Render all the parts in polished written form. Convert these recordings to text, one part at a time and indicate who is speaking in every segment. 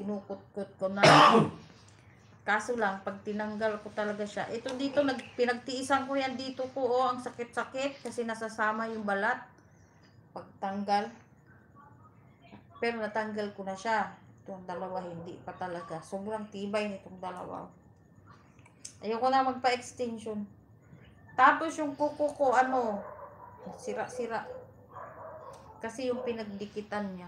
Speaker 1: kinukot-kot ko na. Kaso lang, pag tinanggal ko talaga siya, ito dito, pinagtiisan ko yan dito ko, oh, ang sakit-sakit, kasi nasasama yung balat. Pagtanggal. Pero natanggal ko na siya. Itong dalawa, hindi pa talaga. Sobrang tibay nitong dalawa. Ayoko na magpa-extension. Tapos yung kuko ko, ano, sira-sira. Kasi yung pinagdikitan niya.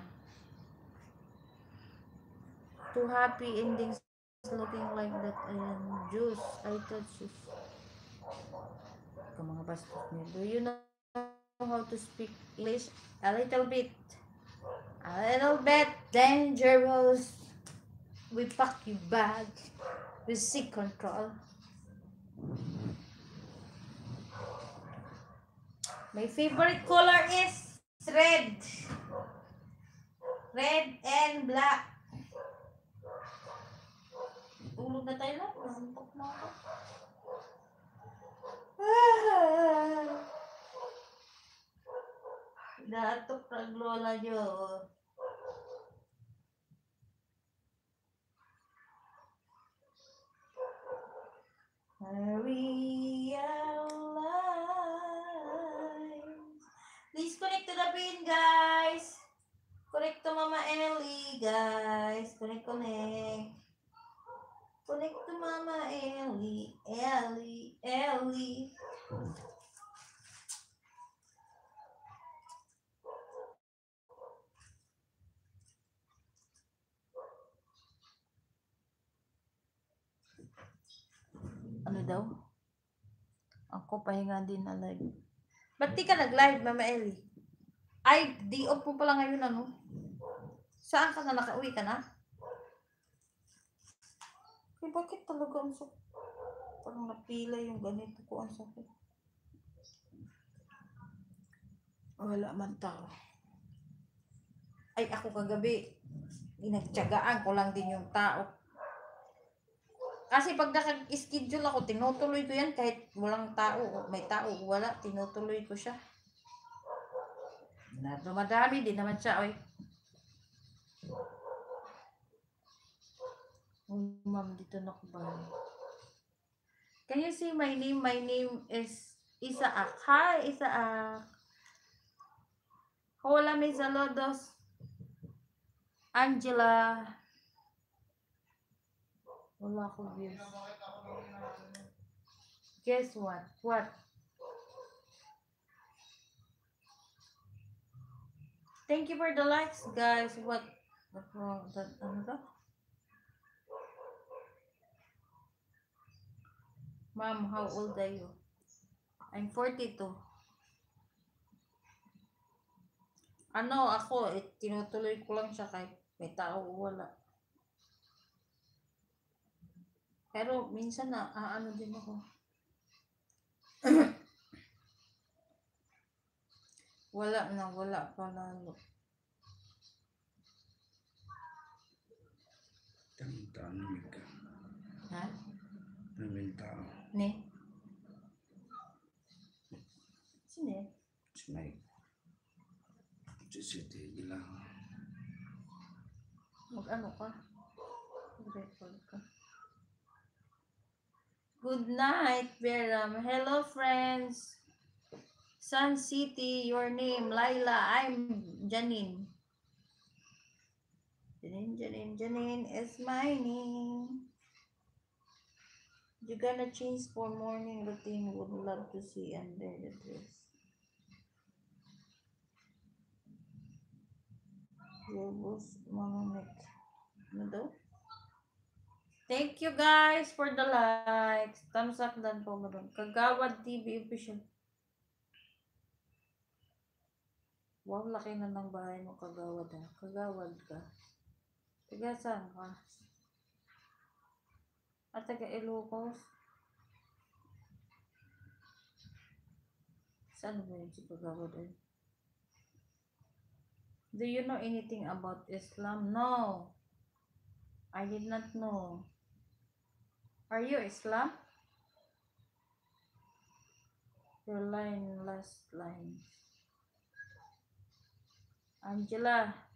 Speaker 1: Too happy endings looking like that. Ayan, juice. I touch juice. Mga bastos niya. Do you know how to speak English? A little bit. A little bit dangerous. We pack you bag. We seek control. My favorite color is red. Red and black. Tulog na tayo lang. Nantok na ako. Datok ng lola nyo. I realize. Please connect to the pin, guys. Connect to Mama Ellie, guys. Connect. Connect to Mama Ellie. Ano daw? Ako pahinga din na live. Ba't di ka nag-live, Mama Ellie? Ay, di off mo pala ngayon, ano? Saan ka na? Nakauwi ka na? Eh, bakit talaga ang sakit? Parang napila yung ganito ko ang sakit. Wala man tao. Ay, ako kagabi, inagtyagaan ko lang din yung tao. Kasi pag naka-schedule ako, tinutuloy ko yan kahit walang tao. May tao, wala, tinutuloy ko siya. Na dumadami din naman siya, oy. Ma'am, dito na ko ba? Can you see my name? My name is Isaac. Hi, Isaac. Hola, mis saludos. Angela. Wala ko views. Guess what? What? Thank you for the likes, guys. What wrong? Ano to? Ma'am, how old are you? I'm 42. Ano, ako, tinutuloy ko lang siya kahit may tao o wala. Pero minsan na, ano din ako. Wala pa lalo.
Speaker 2: Tao namin ka.
Speaker 1: Ha?
Speaker 2: Namin tao.
Speaker 1: Ne? Sino?
Speaker 2: Si Mike. Si City bilang.
Speaker 1: Mag-ano ka? Mag-record ka. Good night, Veram. Hello, friends. Sun City, your name. Laila, I'm Janine. Janine is my name. You're gonna change for morning routine. Would love to see under the dress. Your boss, Mama Nick. Ano daw? Thank you guys for the likes. Thumbs up dan po mo doon. Kagawad TV official. Wow, laki na ng bahay mo, Kagawad ha. Kagawad ka. Taga saan ka? At taga Ilocos? Saan ba yun si Kagawad eh? Do you know anything about Islam? No. I did not know. Are you Islam? Your last line. Angela.